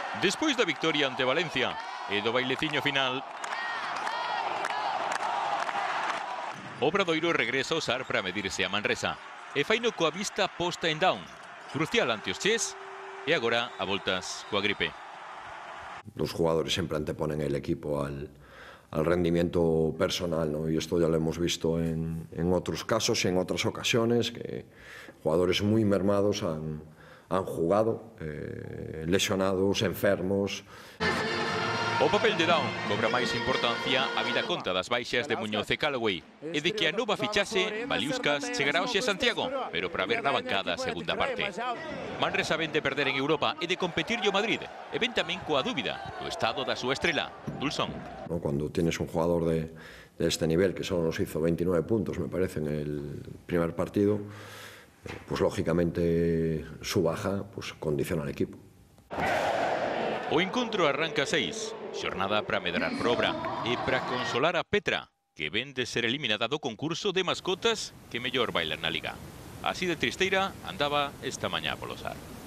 Despois da victoria ante Valencia e do baileciño final, o Obradoiro regresa ao SAR para medirse a Manresa e faino coa vista posta en down, crucial ante os chés e agora a voltas coa gripe. Los jugadores siempre anteponen el equipo al rendimiento personal, ¿no? Y esto ya lo hemos visto en otros casos y en otras ocasiones, que jugadores muy mermados han jugado, lesionados, enfermos. O papel de Down cobra máis importancia a vida conta das baixas de Muñoz e Callaway e de que a nova fichase, Maliuskas, chegará hoxe a Santiago, pero para ver na bancada a segunda parte. Manresa ven de perder en Europa e de competirlle o Madrid, e ven tamén coa dúbida do estado da súa estrela, Dulson. Cuando tienes un jugador de este nivel, que solo nos hizo 29 puntos, me parece, en el primer partido, pues lógicamente su baja pues condiciona al equipo. O encontro arranca 6, xornada para medrar por obra e para consolar a Petra, que ven de ser eliminada do concurso de mascotas que mellor bailan na Liga. Así de tristeira andaba esta mañá polo SAR.